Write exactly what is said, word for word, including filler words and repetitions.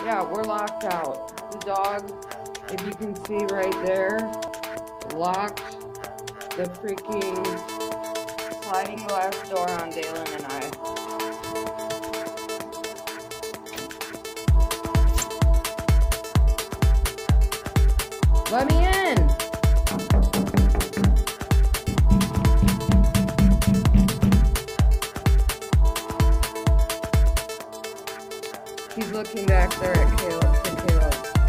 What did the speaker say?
Yeah, we're locked out. The dog, if you can see right there, locked the freaking sliding glass door on Dalen and I. Let me in! He's looking back there at Caleb, for Caleb.